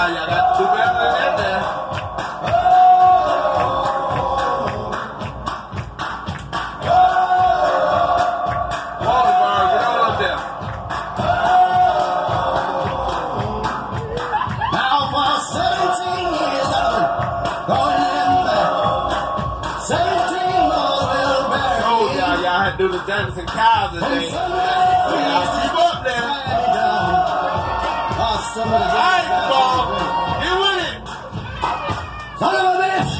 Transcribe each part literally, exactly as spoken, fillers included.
y'all got to do better than that now. Waterburn, get on up there. Now for seventeen years I've been going in there. seventeen more little berries. Oh, y'all, y'all had to do the Jamison Cows and things. Y'all keep up there. All right, Bob, get with it. Son of a bitch!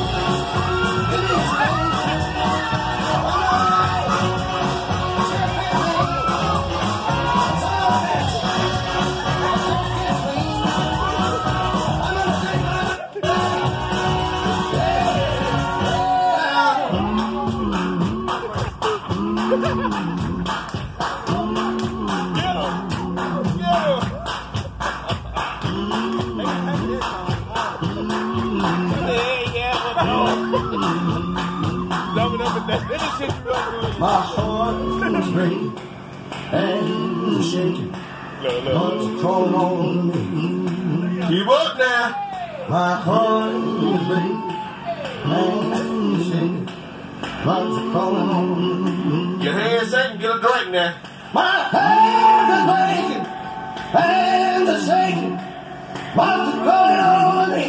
My heart is breaking and shaking. What's calling on me? Keep up now. My heart is breaking and shaking. What's calling on me? Your hands shaking, get a drink now. My hands are breaking, hands are shaking. What's calling on me?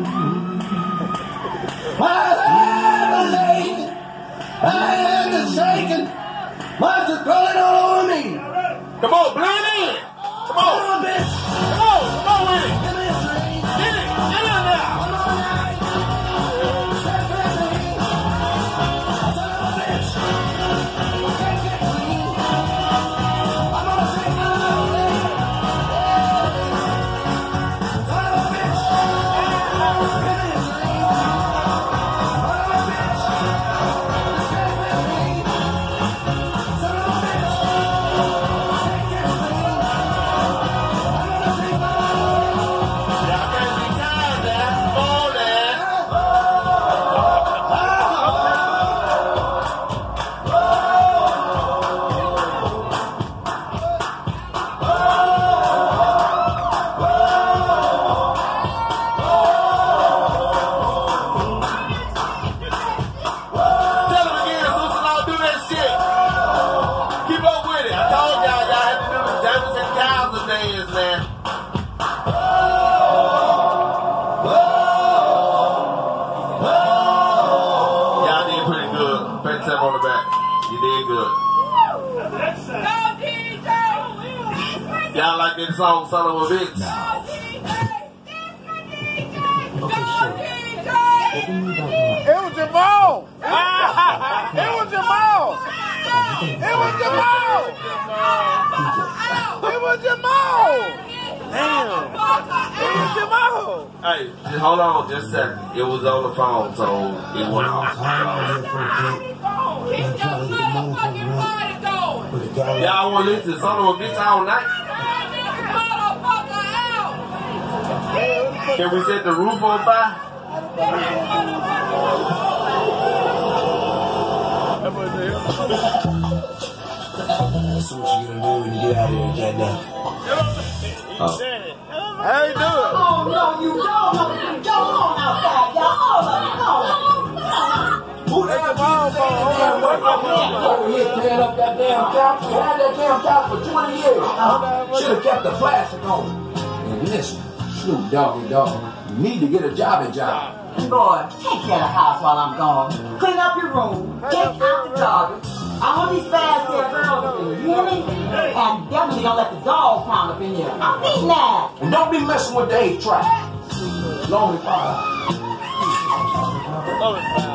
My hands are shaking. Hands are shaking. What's it calling all over me? Come on, blend in. Come on. Come on, bitch. Come on, come on with it. Give me a drink. Get it, get in there. Come on, night. Step with me. Son of a bitch. Can't get clean. I'm gonna take my life. Son of a bitch. Give me a drink. Son of a bitch. Step with me. Son of a bitch. Can't get clean. I'm gonna take my life. Y'all can't be tired now. Come on now. Tell them again, Sister Law, do that shit. Keep up with it. I told y'all, y'all had to do the Jamison Cows and dance now. Y'all did pretty good. Pat yourself on the back. You did good. Y'all like that song, Son of a Bitch? It was Jamal. It was Jamal. It was Jamal. It was Jamal. Damn. It was Jamal. Hey, just hold on just a second. It was on the phone, so it went off. Y'all want to listen to Son of a Bitch all night? Can we set the roof on fire? That's what you're gonna do when you get out of here, Jack. How you do it? Oh, no, you don't. Go on outside, y'all. All of you, go on. Who the hell over here tearing up that damn couch? We had that damn couch for twenty years. Should have kept the plastic on. And listen, Snoop Doggy Dogg, you need to get a jobby job. Boy, take care of the house while I'm gone. Clean up your room. Take out the garbage. I want these fast hair girls up in here. You hear me? And definitely don't let the dogs pound up in here. I'm beating that. And don't be messing with the eight track. Lonely Fire. Oh,